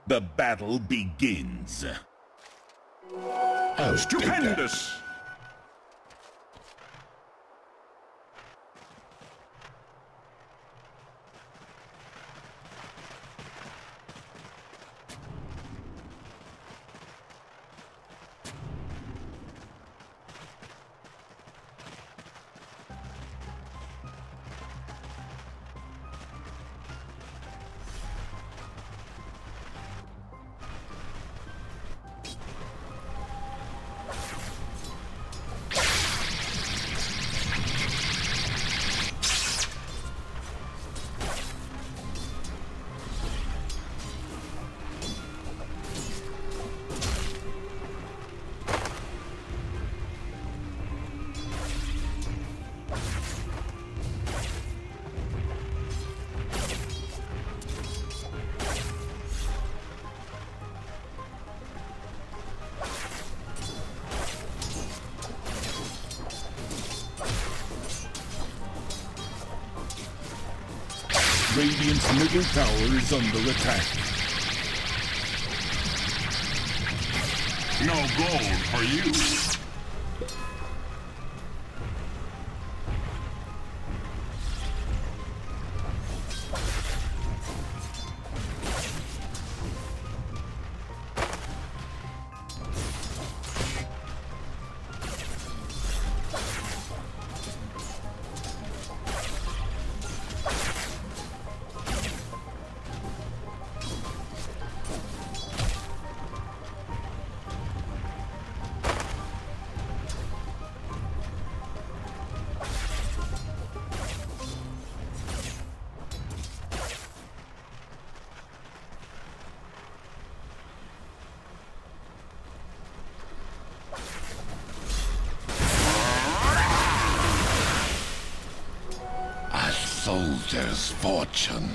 The battle begins. Stupendous! Radiant's middle tower is under attack. No gold for you. Soldier's fortune.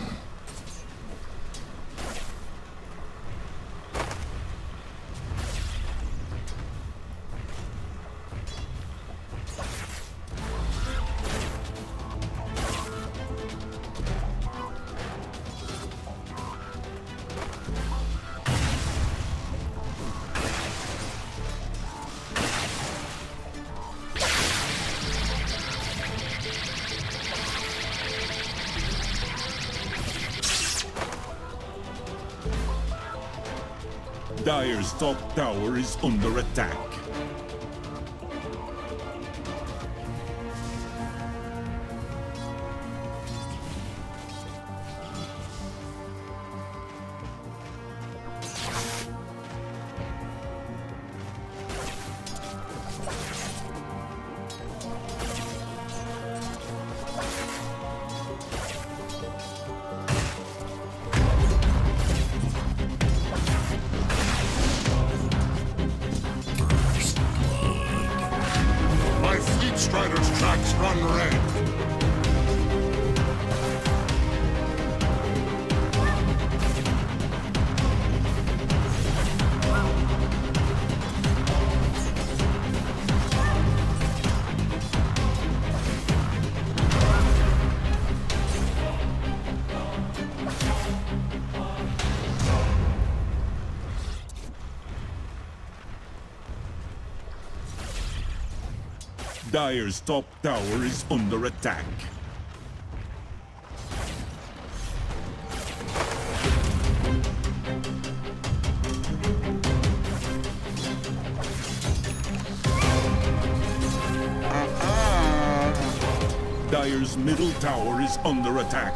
Dire's top tower is under attack. Strider's tracks run red. Dire's top tower is under attack. Dire's middle tower is under attack.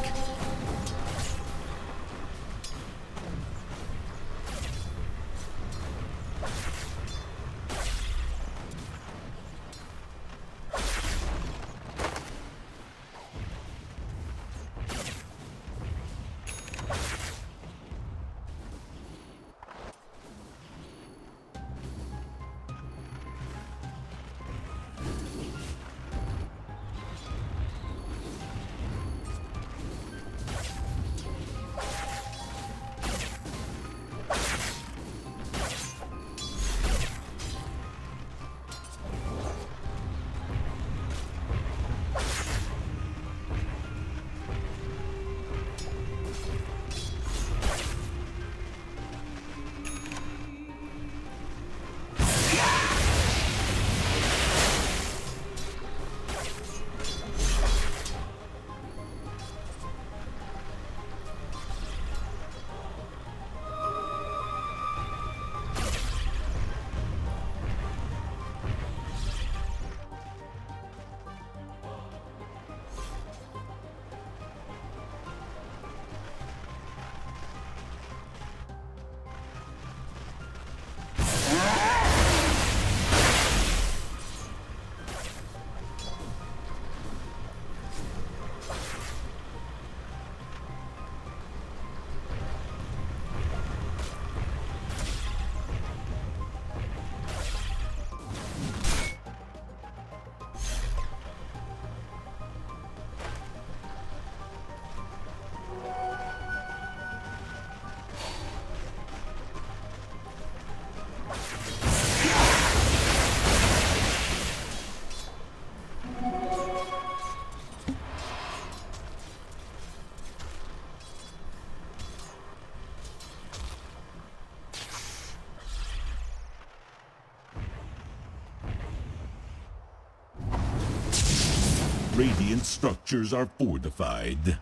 Radiant structures are fortified.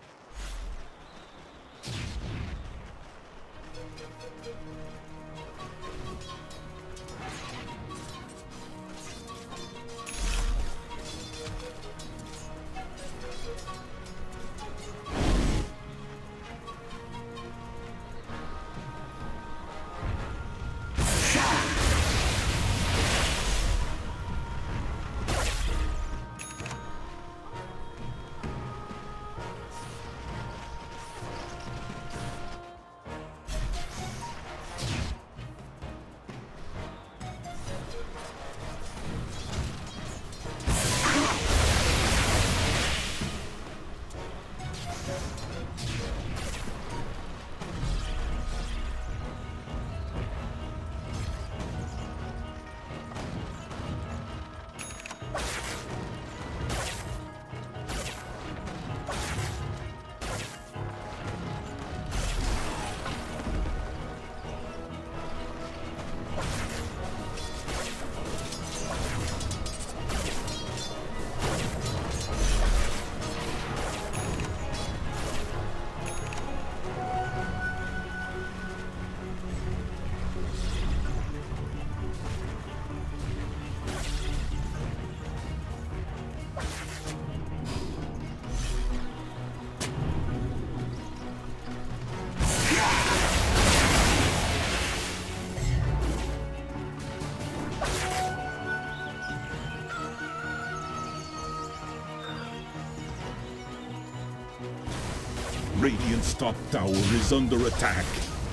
Radiant's top tower is under attack.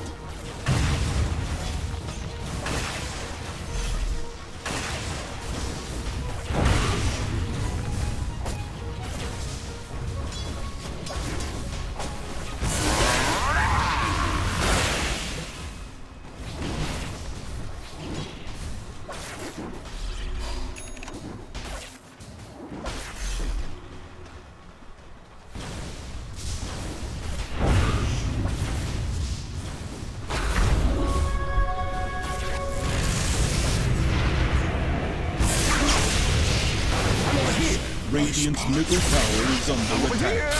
Radiant's middle tower is under attack.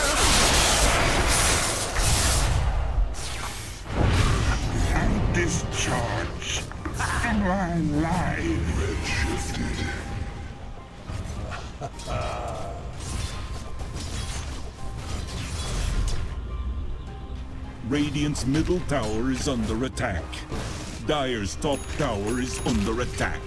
And discharge. Am I alive? Redshifted. Radiant's middle tower is under attack. Dire's top tower is under attack.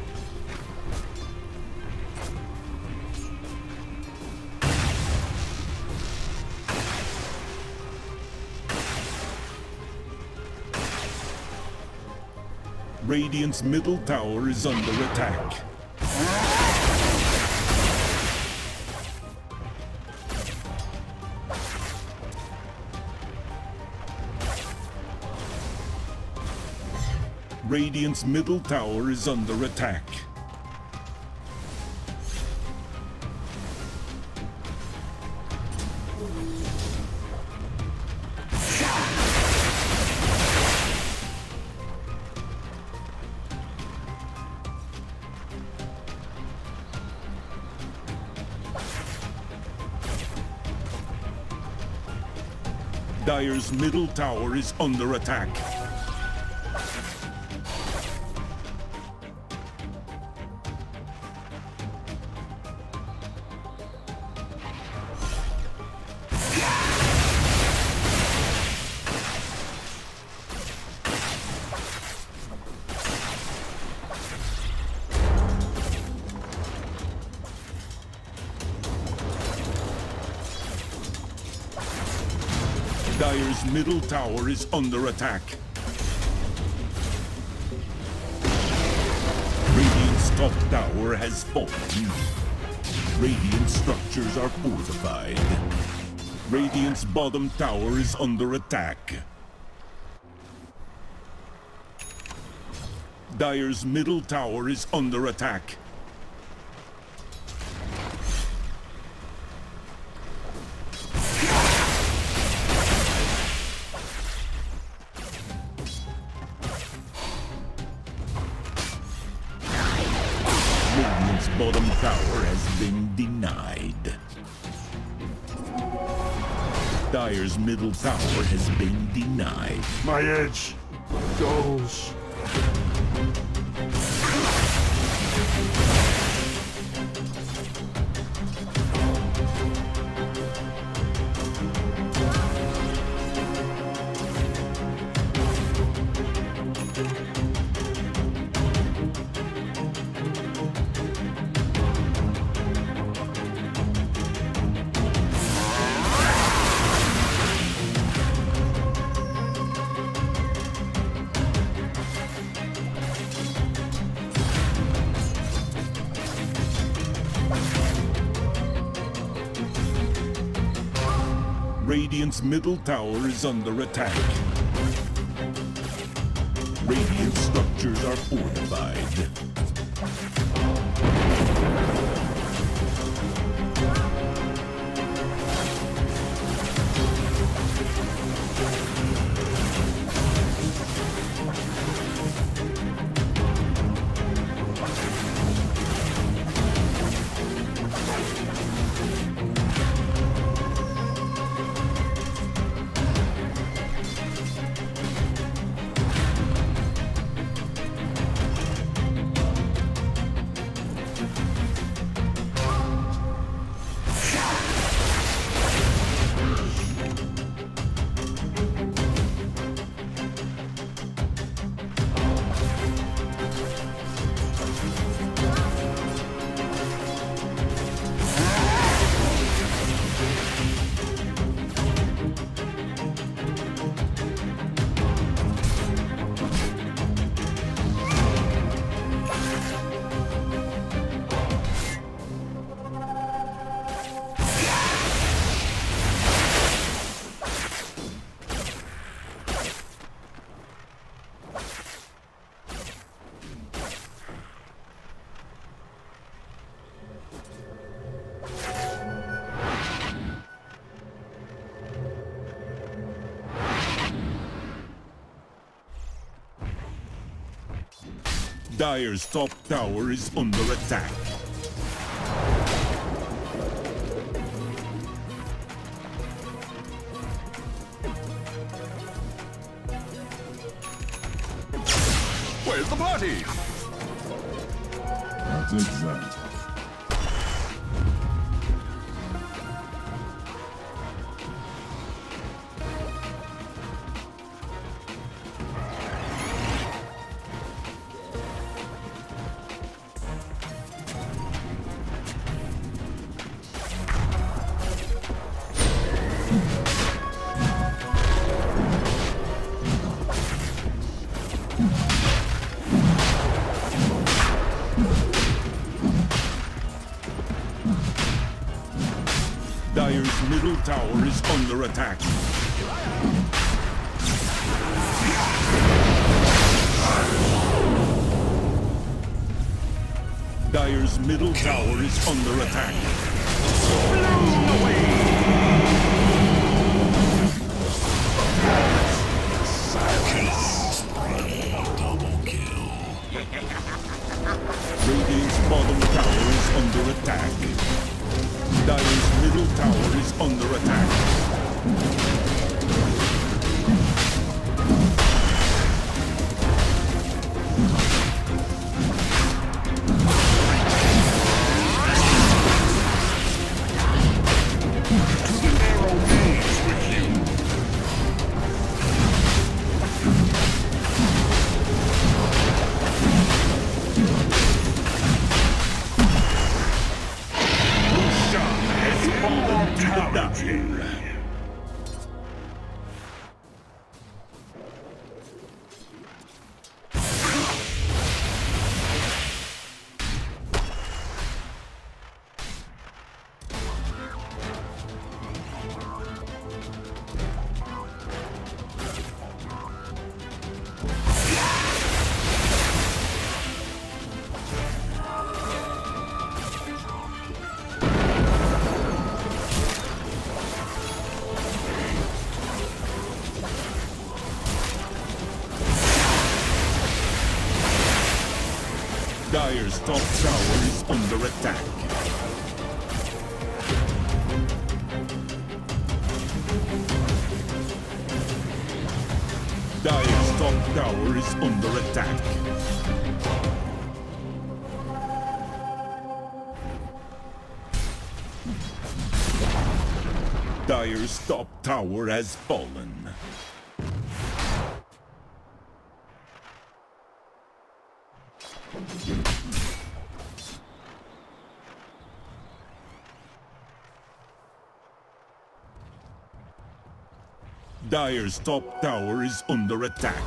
Radiant's middle tower is under attack. Radiant's middle tower is under attack. Dire's middle tower is under attack. Dire's middle tower is under attack. Radiant's top tower has fallen. Radiant structures are fortified. Radiant's bottom tower is under attack. Dire's middle tower is under attack. Radiant's Radiant's bottom tower has been denied. Dire's middle tower has been denied. My edge goes. Radiant's middle tower is under attack. Radiant structures are fortified. Dire's top tower is under attack. Where's the party? I'll take that. Dire's middle tower is under attack. Dire's middle tower is under attack. Blown away! Double kill. Radiant's bottom tower is under attack. Dire's middle tower is under attack. Dire's top tower is under attack. Dire's top tower is under attack. Dire's top tower has fallen. Dire's top tower is under attack.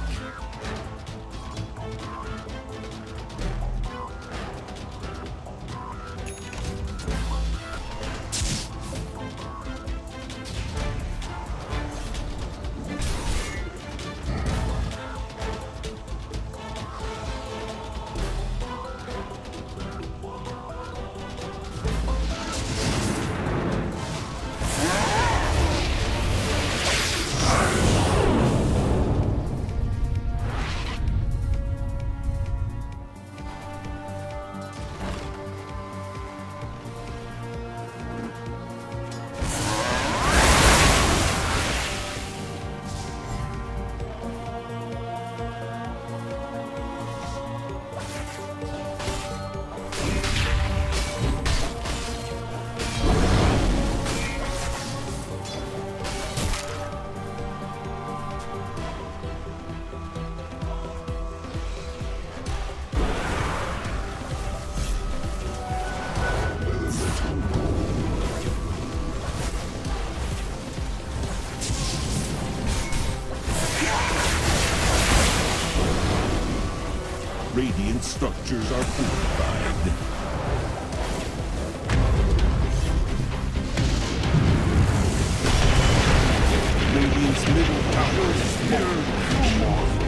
Radiant structures are fortified. Radiant's middle tower is falling.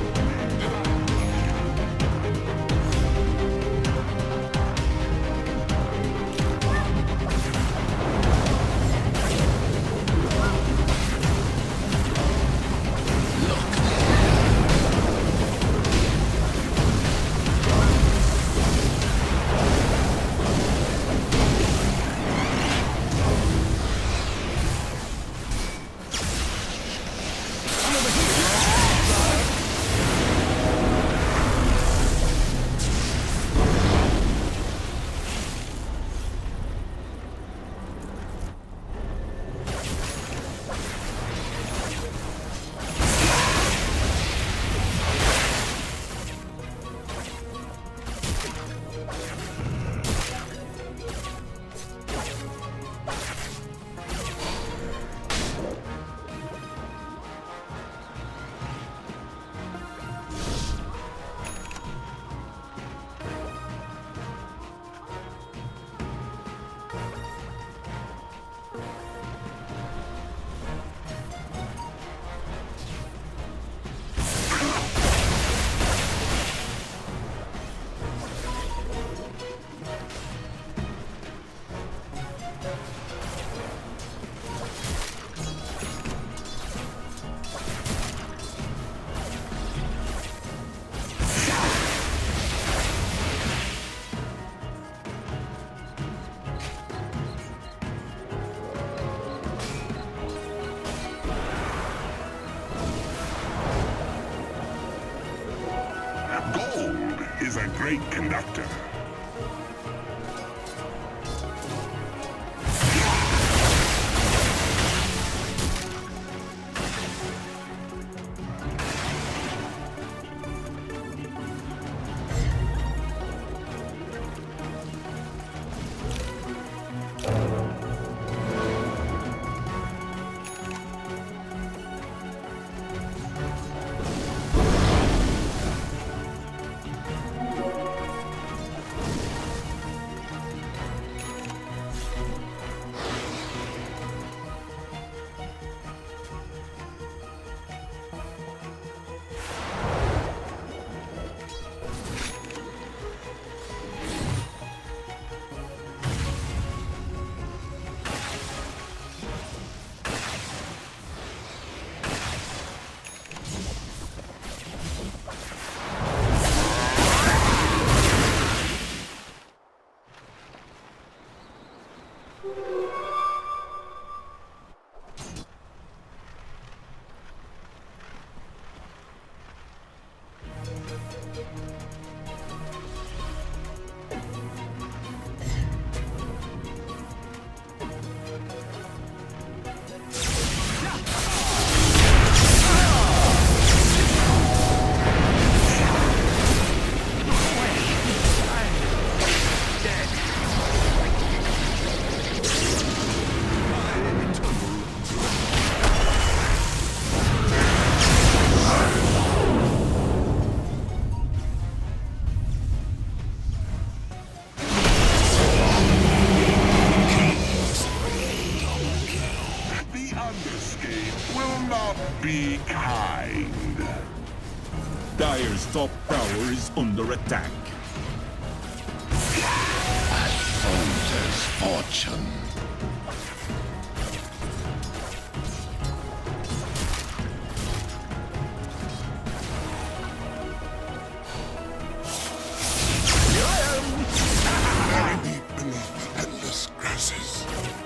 Is a great conductor. Be kind. Dire's top tower is under attack. Thunder fortune. Very deep beneath endless grasses.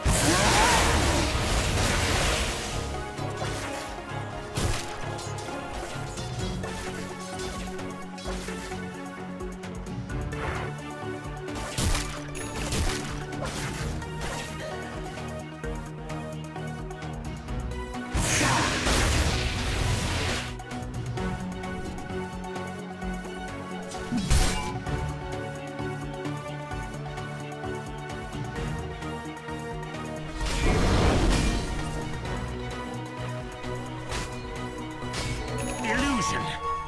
Illusion.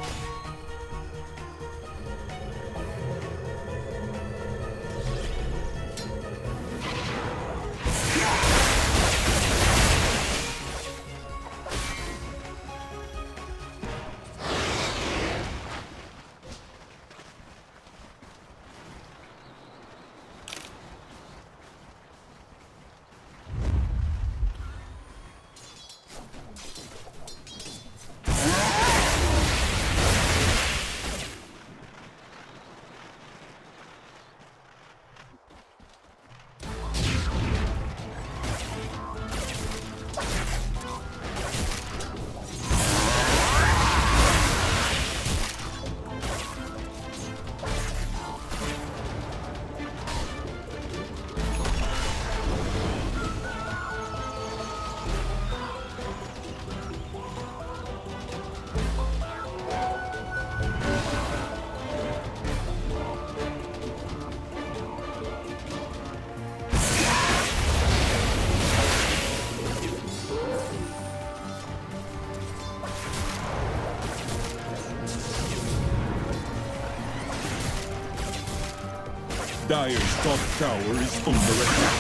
Dire's top tower is under attack.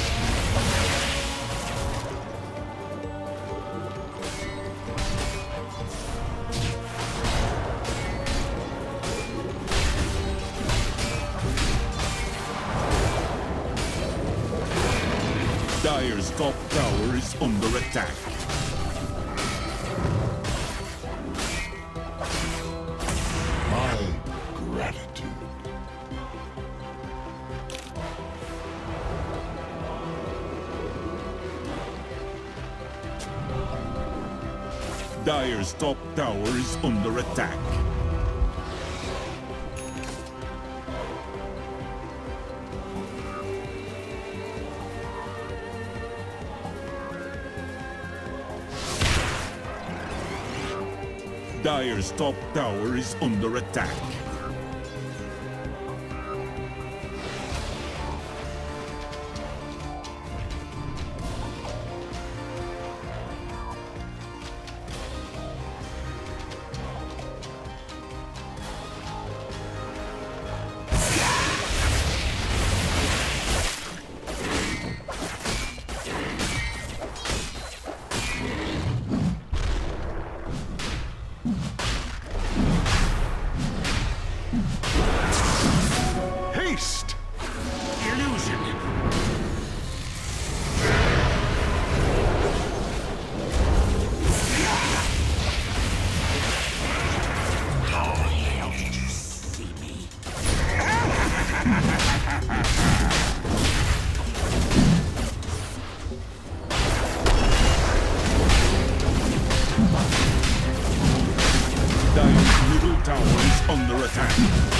Dire's top tower is under attack. My gratitude. Dire's top tower is under attack. Dire's top tower is under attack. under attack.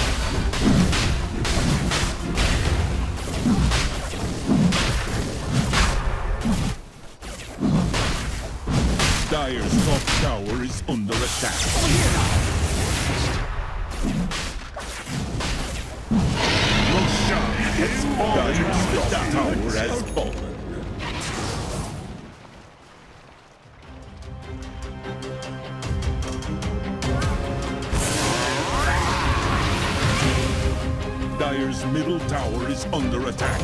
Dire's top tower is under attack. Roshan has fallen. Dire's top tower has fallen. Dire's middle tower is under attack.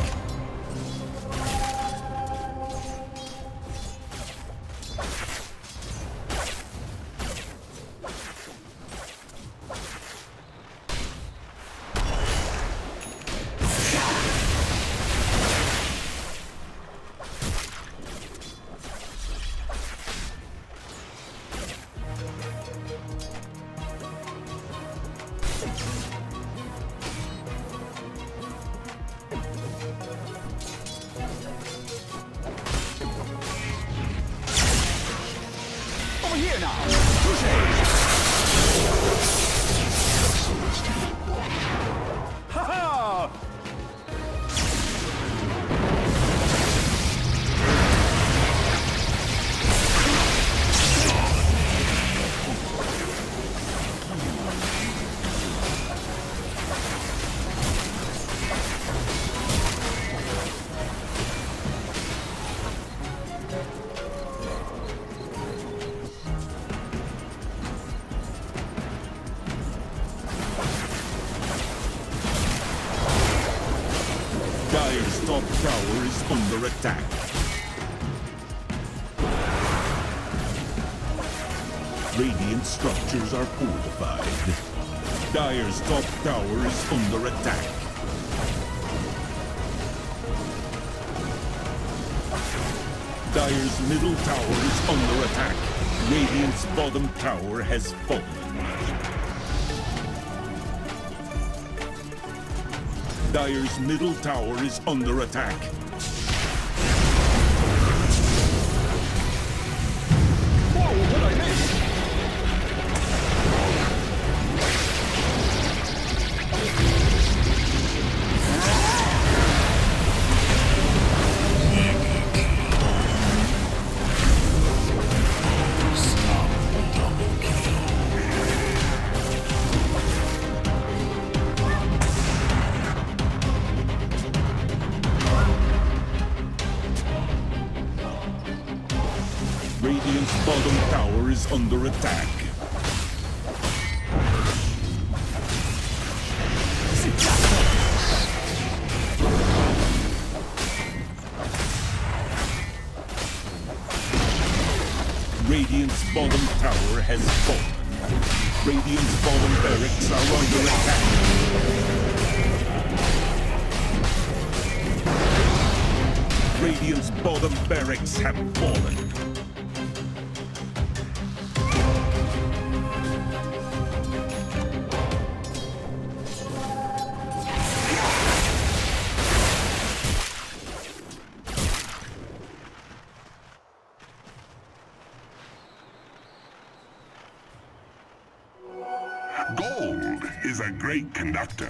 Here now! Ha ha! Dire's top tower is under attack. Radiant structures are fortified. Dire's top tower is under attack. Dire's middle tower is under attack. Radiant's bottom tower has fallen. Dire's middle tower is under attack. Whoa, what did I miss? Radiant's bottom tower is under attack. Radiant's bottom tower has fallen. Radiant's bottom barracks are under attack. Radiant's bottom barracks have fallen. Gold is a great conductor.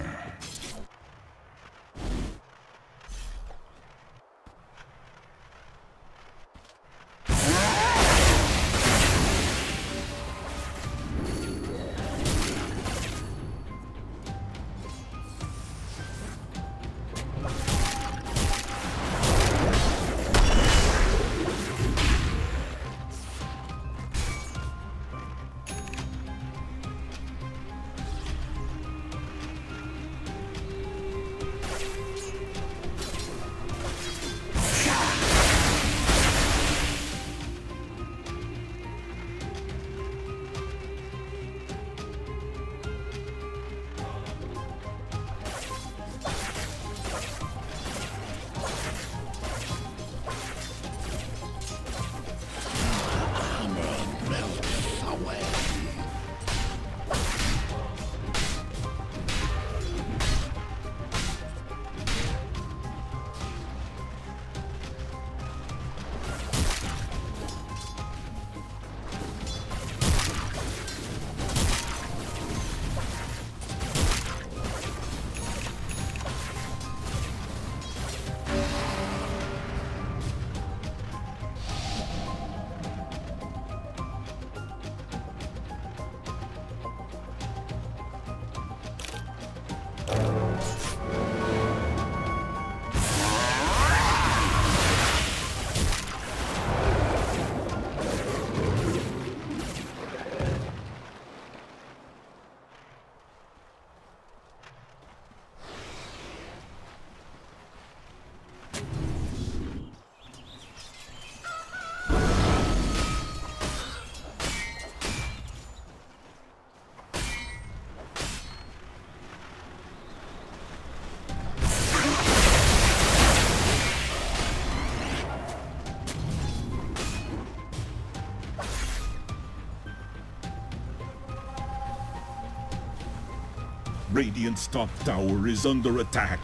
Radiant's top tower is under attack.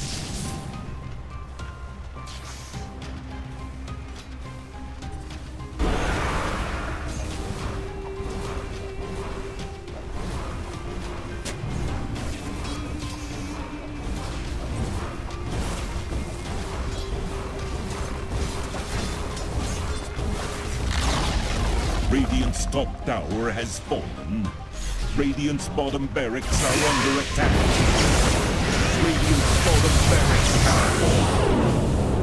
Radiant's top tower has fallen. Radiant's bottom barracks are under attack. Radiant's bottom barracks have fallen.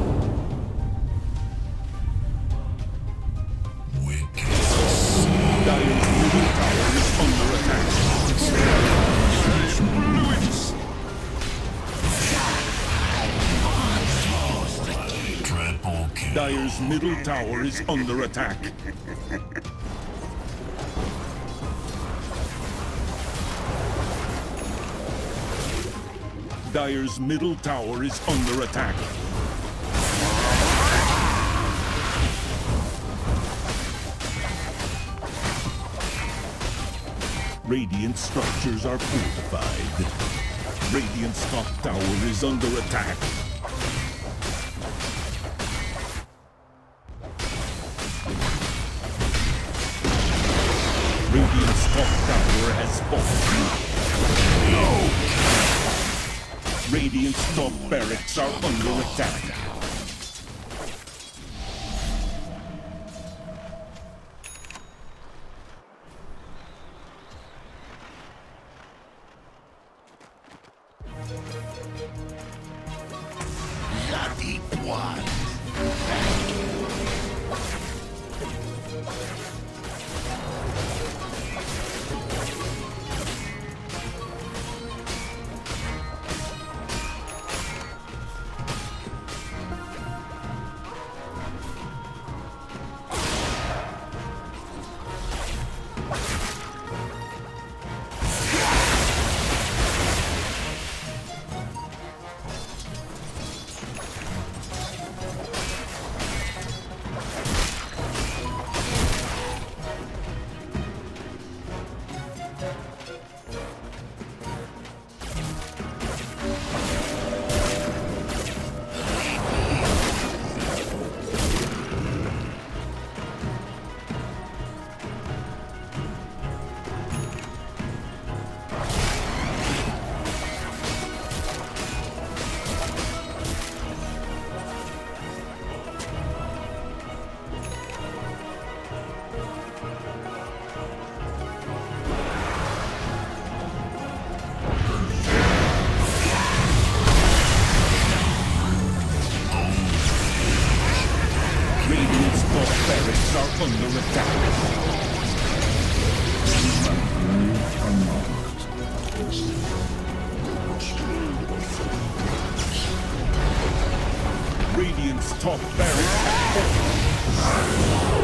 Dire's middle tower is under attack. Dire's middle tower is under attack. Dire's middle tower is under attack. Radiant structures are fortified. Radiant's top tower is under attack. Radiant's top tower has fallen. No! Radiant's top barracks are under attack. La Deep One. Barracks are under attack. Radiant's top barracks have fallen.